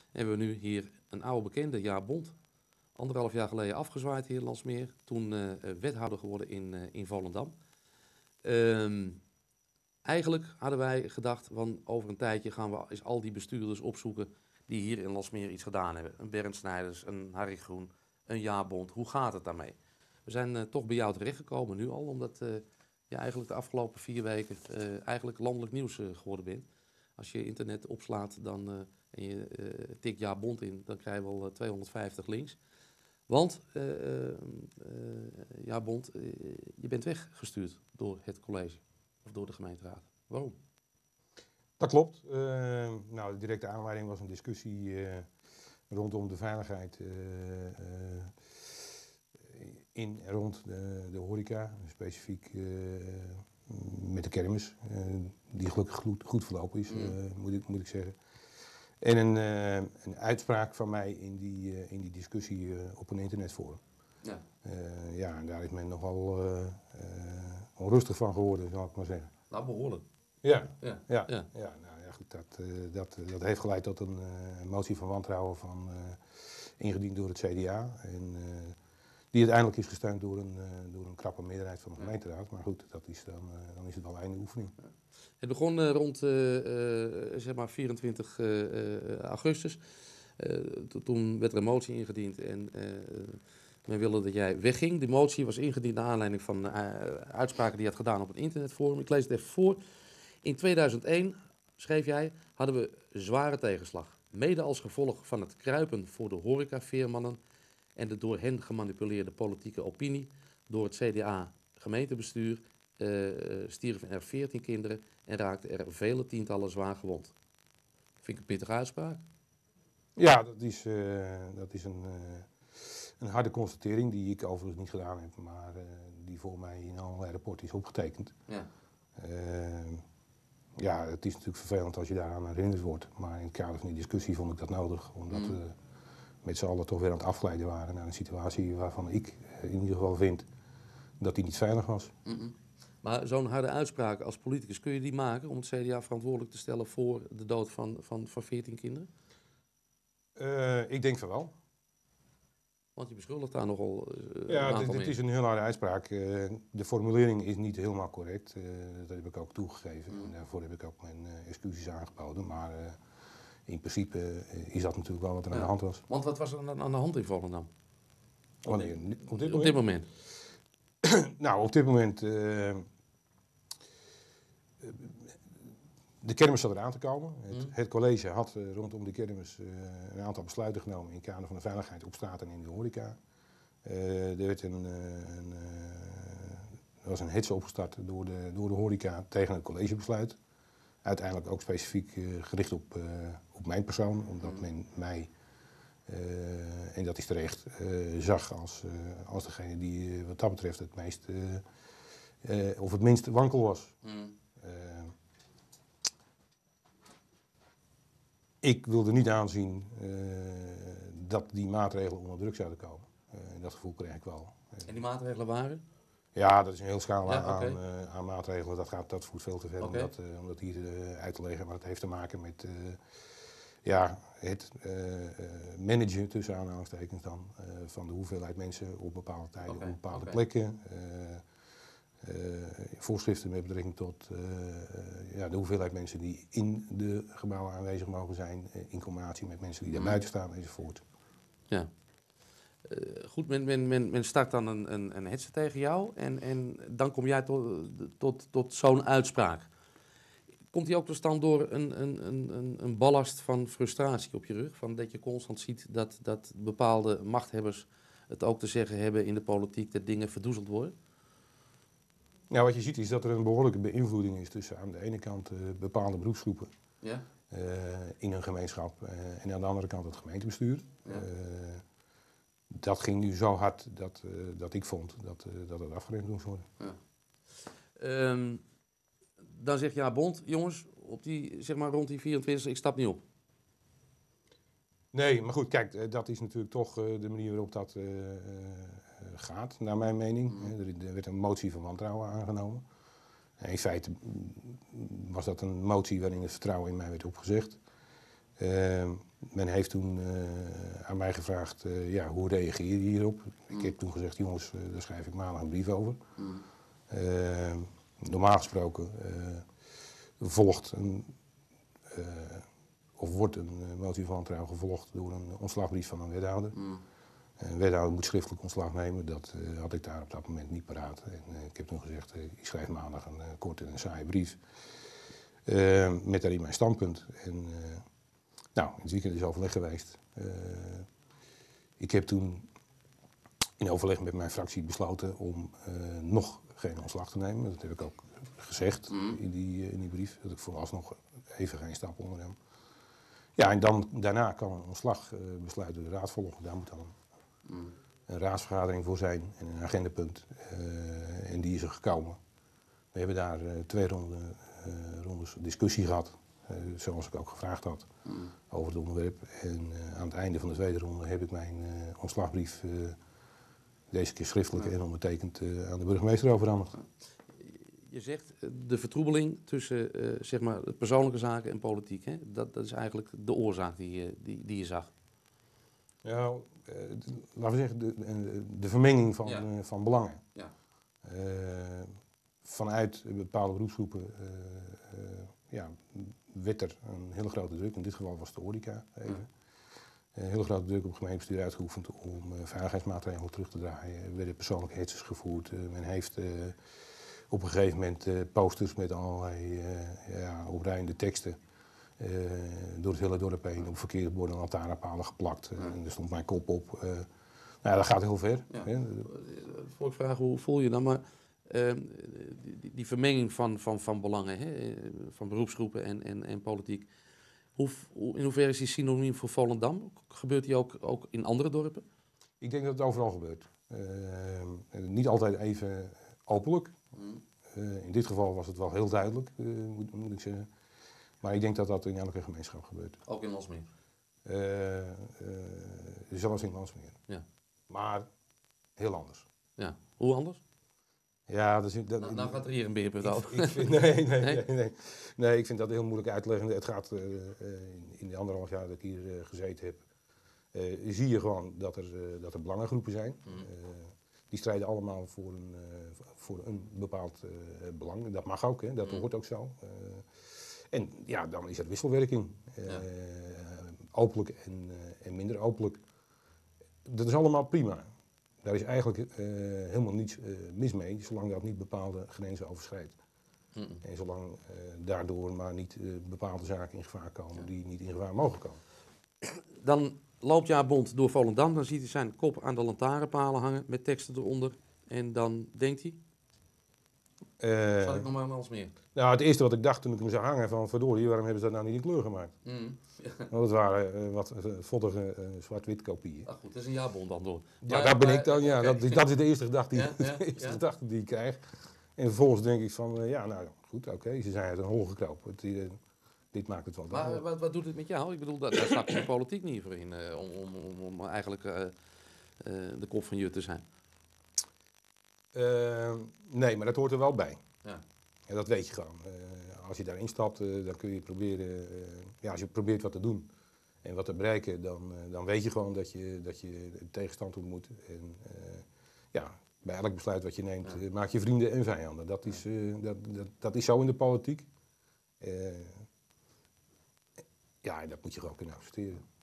hebben we nu hier een oude bekende, Jaap Bond. 1,5 jaar geleden afgezwaaid hier in Landsmeer. Toen wethouder geworden in Volendam. Eigenlijk hadden wij gedacht, van over een tijdje gaan we eens al die bestuurders opzoeken die hier in Landsmeer iets gedaan hebben. Een Bernd Snijders, een Harry Groen, een Jaap Bond. Hoe gaat het daarmee? We zijn toch bij jou terechtgekomen nu al, omdat je eigenlijk de afgelopen 4 weken eigenlijk landelijk nieuws geworden bent. Als je internet opslaat dan, en je tikt Jaap Bond in, dan krijg je wel 250 links. Want, Jaap Bond, je bent weggestuurd door het college of door de gemeenteraad. Waarom? Dat klopt. Nou, de directe aanleiding was een discussie rondom de veiligheid in en rond de horeca, specifiek met de kermis, die gelukkig goed verlopen is, moet ik zeggen. En een uitspraak van mij in die discussie op een internetforum. Ja. Ja, en daar is men nogal onrustig van geworden, zal ik maar zeggen. Nou, behoorlijk. Ja, Ja. ja, ja. Ja, nou ja, goed, dat heeft geleid tot een motie van wantrouwen ingediend door het CDA. En die uiteindelijk is gesteund door een krappe meerderheid van de gemeenteraad. Maar goed, dat is dan is het wel einde oefening. Het begon rond zeg maar 24 augustus. Toen werd er een motie ingediend en men wilde dat jij wegging. De motie was ingediend naar aanleiding van uitspraken die je had gedaan op het internetforum. Ik lees het even voor. In 2001, schreef jij, hadden we zware tegenslag. Mede als gevolg van het kruipen voor de horecaveermannen en de door hen gemanipuleerde politieke opinie door het CDA-gemeentebestuur stierven er 14 kinderen en raakten er vele tientallen zwaar gewond. Vind ik een pittige uitspraak. Ja, dat is een harde constatering die ik overigens niet gedaan heb, maar die voor mij in allerlei rapporten is opgetekend. Ja. Ja, het is natuurlijk vervelend als je daaraan herinnerd wordt, maar in het kader van die discussie vond ik dat nodig, omdat we met z'n allen toch weer aan het afglijden waren naar een situatie waarvan ik in ieder geval vind dat die niet veilig was. Maar zo'n harde uitspraak als politicus, kun je die maken om het CDA verantwoordelijk te stellen voor de dood van 14 kinderen? Ik denk van wel. Want je beschuldigt daar nogal Ja, dit is een heel harde uitspraak. De formulering is niet helemaal correct. Dat heb ik ook toegegeven. En daarvoor heb ik ook mijn excuses aangeboden. Maar in principe is dat natuurlijk wel wat er aan de hand was. Want wat was er aan de hand in Volendam? Wanneer? Op dit moment? Nou, op dit moment... de kermis zat eraan te komen. Het college had rondom de kermis een aantal besluiten genomen in het kader van de veiligheid op straat en in de horeca. Er werd er was een hetze opgestart door de horeca tegen het collegebesluit. Uiteindelijk ook specifiek gericht op mijn persoon, omdat men mij, en dat is terecht, zag als degene die wat dat betreft het meest of het minst wankel was. Ik wilde niet aanzien dat die maatregelen onder druk zouden komen. Dat gevoel kreeg ik wel. En die maatregelen waren? Ja, dat is een heel scala Ja, aan maatregelen. Dat voert veel te ver om dat hier uit te leggen. Maar het heeft te maken met het managen, tussen aanhalingstekens dan, van de hoeveelheid mensen op bepaalde tijden, op bepaalde plekken. Voorschriften met betrekking tot de hoeveelheid mensen die in de gebouwen aanwezig mogen zijn, in combinatie met mensen die daar buiten staan enzovoort. Ja. Goed, men start dan een hetze tegen jou en dan kom jij tot zo'n uitspraak. Komt die ook tot stand door een ballast van frustratie op je rug? Van dat je constant ziet dat bepaalde machthebbers het ook te zeggen hebben in de politiek, dat dingen verdoezeld worden? Nou, wat je ziet is dat er een behoorlijke beïnvloeding is tussen aan de ene kant bepaalde beroepsgroepen in een gemeenschap en aan de andere kant het gemeentebestuur. Ja. Dat ging nu zo hard dat ik vond dat het afgeremd moest worden. Ja. Dan zegt Jaap Bond, jongens, rond die 24, ik stap niet op. Nee, maar goed, kijk, dat is natuurlijk toch de manier waarop dat gaat, naar mijn mening. Er werd een motie van wantrouwen aangenomen. In feite was dat een motie waarin het vertrouwen in mij werd opgezegd. Men heeft toen aan mij gevraagd, hoe reageer je hierop? Ik heb toen gezegd, jongens, daar schrijf ik maandag een brief over. Normaal gesproken volgt wordt een motie van wantrouwen gevolgd door een ontslagbrief van een wethouder. Een wethouder moet schriftelijk ontslag nemen, dat had ik daar op dat moment niet paraat. En, ik heb toen gezegd, ik schrijf maandag een korte en saaie brief met daarin mijn standpunt. En, in het weekend is overleg geweest. Ik heb toen in overleg met mijn fractie besloten om nog geen ontslag te nemen. Dat heb ik ook gezegd in die brief, dat ik vooralsnog even geen stap ondernam. Ja, en dan, daarna kan een ontslagbesluit door de raad volgen. Daar moet dan een raadsvergadering voor zijn en een agendapunt. En die is er gekomen. We hebben daar 2 rondes discussie gehad, zoals ik ook gevraagd had, over het onderwerp. En aan het einde van de tweede ronde heb ik mijn ontslagbrief, deze keer schriftelijk en ondertekend, aan de burgemeester overhandigd. Je zegt de vertroebeling tussen persoonlijke zaken en politiek. Hè? Dat is eigenlijk de oorzaak die je zag. Ja, laten we zeggen, de vermenging van belangen. Ja. Vanuit bepaalde beroepsgroepen werd er een hele grote druk, in dit geval was het de horeca even. Een hele grote druk op het gemeentebestuur uitgeoefend om veiligheidsmaatregelen terug te draaien. Er werden persoonlijke hetsers gevoerd. Men heeft op een gegeven moment posters met allerlei oprijende teksten door het hele dorp heen op verkeersborden en lantaarnpalen geplakt. En er stond mijn kop op. Dat gaat heel ver. Ja. Voor ik vraag, hoe voel je dan? Maar die vermenging van belangen, hè? Van beroepsgroepen en politiek. In hoeverre is die synoniem voor Volendam? Gebeurt die ook in andere dorpen? Ik denk dat het overal gebeurt. Niet altijd even openlijk. In dit geval was het wel heel duidelijk, moet ik zeggen. Maar ik denk dat dat in elke gemeenschap gebeurt. Ook in Landsmeer? Zelfs in Landsmeer. Ja. Maar heel anders. Ja. Hoe anders? Ja, nou gaat er hier een beerpunt over. Nee, ik vind dat heel moeilijk uit te leggen. Het gaat in de 1,5 jaar dat ik hier gezeten heb, zie je gewoon dat er belangengroepen zijn. Die strijden allemaal voor een bepaald belang. Dat mag ook, hè? Dat hoort ook zo. En ja, dan is er wisselwerking. Openlijk en minder openlijk. Dat is allemaal prima. Daar is eigenlijk helemaal niets mis mee, zolang dat niet bepaalde grenzen overschrijdt. En zolang daardoor maar niet bepaalde zaken in gevaar komen die niet in gevaar mogen komen. Dan loopt Jaap door Volendam, dan ziet hij zijn kop aan de lantaarnpalen hangen met teksten eronder. En dan denkt hij, zal ik nog maar alles meer? Nou, het eerste wat ik dacht toen ik hem zag hangen, van verdorie, waarom hebben ze dat nou niet in kleur gemaakt? Want het waren wat voddige zwart-wit kopieën. Ach goed, dat is een Jaap dan door. Ja, daar ben ik dan, ja. Okay. Dat is de eerste gedachte die ik krijg. En vervolgens denk ik van, goed, oké, ze zijn uit een hol gekropen. Dit maakt het wel maar wat doet het met jou? Ik bedoel, daar staat de politiek niet voor in, om eigenlijk de kop van je te zijn. Nee, maar dat hoort er wel bij. Ja. En dat weet je gewoon. Als je daarin stapt, dan kun je proberen, als je probeert wat te doen en wat te bereiken, dan weet je gewoon dat je tegenstand moet. En bij elk besluit wat je neemt, maak je vrienden en vijanden. Dat is zo in de politiek. En dat moet je gewoon kunnen accepteren.